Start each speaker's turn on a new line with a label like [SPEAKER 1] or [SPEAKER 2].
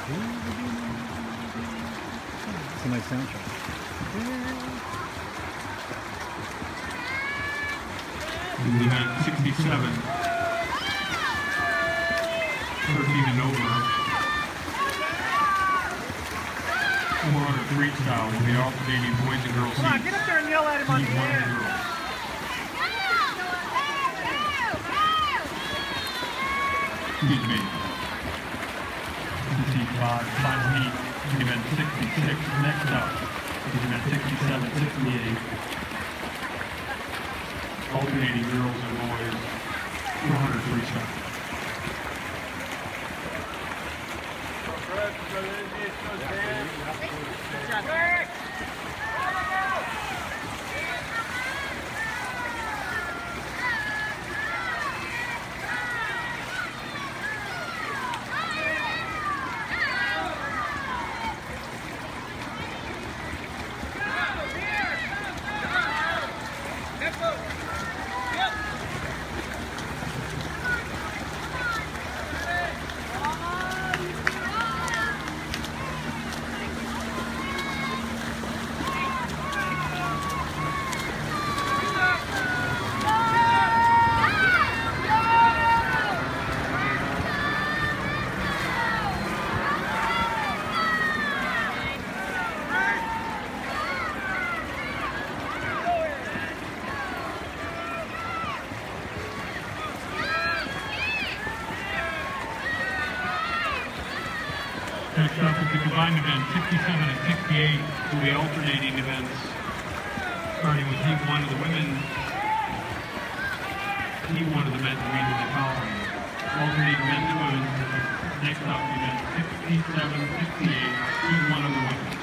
[SPEAKER 1] It's a nice soundtrack.
[SPEAKER 2] Event 67. 13 and over. 400 freestyle will be alternating boys and girls.
[SPEAKER 3] Come on, get up there and yell at him on the air.
[SPEAKER 2] Excuse me. Final heat, event 66. Next up is event 67, 68. Alternating girls and boys, 400 freestyle. Next up is the combined event, 67 and 68, will be alternating events, starting with Heat 1 of the women, Heat 1 of the men, immediately following. Alternating men's and women's. Next up, event 67, 68, Heat 1 of the women.